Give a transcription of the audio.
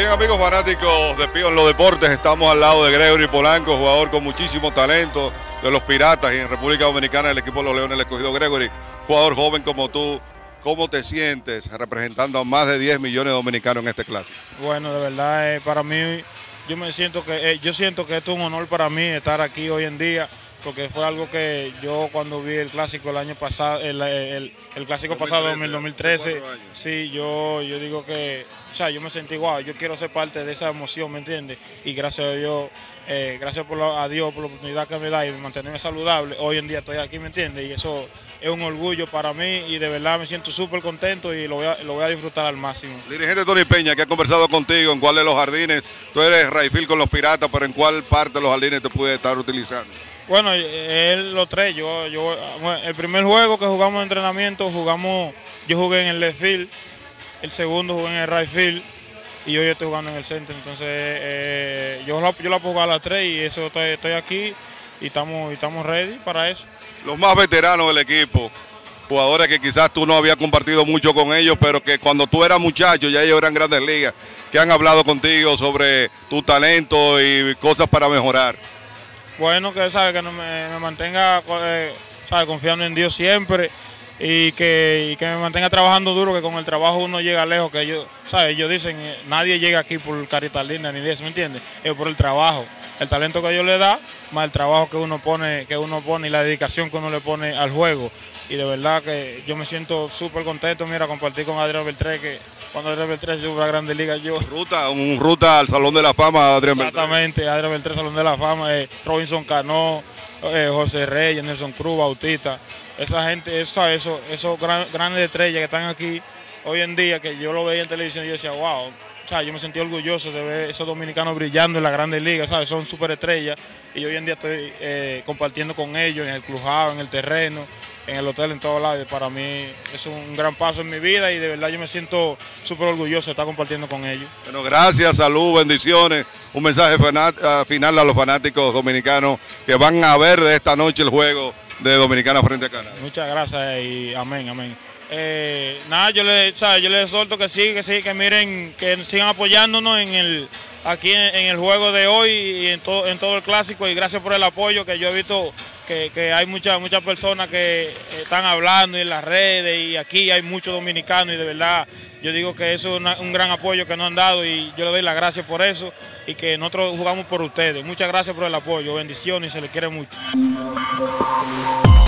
Bien, amigos fanáticos de Pío en los deportes, estamos al lado de Gregory Polanco, jugador con muchísimo talento de los Piratas y en República Dominicana el equipo de los Leones del Escogido. Gregory, jugador joven como tú, ¿cómo te sientes representando a más de 10 millones de dominicanos en este clásico? Bueno, de verdad, para mí, yo siento que esto es un honor para mí estar aquí hoy en día, porque fue algo que yo cuando vi el clásico el año pasado, el clásico 2013, pasado, 2013, sí, yo digo que, o sea, yo me sentí guau, yo quiero ser parte de esa emoción, ¿me entiendes? Y gracias a Dios, a Dios por la oportunidad que me da y mantenerme saludable, hoy en día estoy aquí, ¿me entiendes? Y eso es un orgullo para mí y de verdad me siento súper contento y lo voy a disfrutar al máximo. Dirigente Tony Peña, que ha conversado contigo, ¿en cuál de los jardines? Tú eres right-field con los Piratas, pero ¿en cuál parte de los jardines te puede estar utilizando? Bueno, los tres, el primer juego que jugamos de entrenamiento, yo jugué en el left field, el segundo jugué en el right field y hoy estoy jugando en el center, entonces yo la puedo jugar a las tres y eso estoy aquí y estamos ready para eso. Los más veteranos del equipo, jugadores que quizás tú no habías compartido mucho con ellos, pero que cuando tú eras muchacho, ya ellos eran grandes ligas, que han hablado contigo sobre tu talento y cosas para mejorar. Bueno, que sabe que me mantenga confiando en Dios siempre y que me mantenga trabajando duro, que con el trabajo uno llega lejos, que ellos dicen, nadie llega aquí por carita linda ni de eso, ¿me entiendes? Es por el trabajo, el talento que Dios le da, más el trabajo que uno pone y la dedicación que uno le pone al juego. Y de verdad que yo me siento súper contento, mira, compartir con Adrián Beltré, que cuando Adrián Beltré llegó a la Grande Liga, Ruta al Salón de la Fama, Adrián Beltré. Exactamente, Adrián Beltré, Salón de la Fama, Robinson Cano, José Reyes, Nelson Cruz, Bautista, esa gente, esos grandes estrellas que están aquí hoy en día, que yo lo veía en televisión y yo decía, wow, o sea, yo me sentí orgulloso de ver esos dominicanos brillando en la Grandes Ligas, ¿sabes? Son súper estrellas y hoy en día estoy compartiendo con ellos en el clubhouse, en el terreno, en el hotel, en todos lados. Para mí es un gran paso en mi vida y de verdad yo me siento súper orgulloso de estar compartiendo con ellos. Bueno, gracias, salud, bendiciones. Un mensaje final a los fanáticos dominicanos que van a ver de esta noche el juego de Dominicana frente a Canadá. Muchas gracias y amén, amén. Nada, yo les exhorto que miren, que sigan apoyándonos aquí en el juego de hoy y en todo el clásico, y gracias por el apoyo, que yo he visto que hay muchas personas que están hablando en las redes y aquí hay muchos dominicanos y de verdad yo digo que eso es un gran apoyo que nos han dado y yo le doy las gracias por eso y que nosotros jugamos por ustedes. Muchas gracias por el apoyo, bendiciones y se les quiere mucho.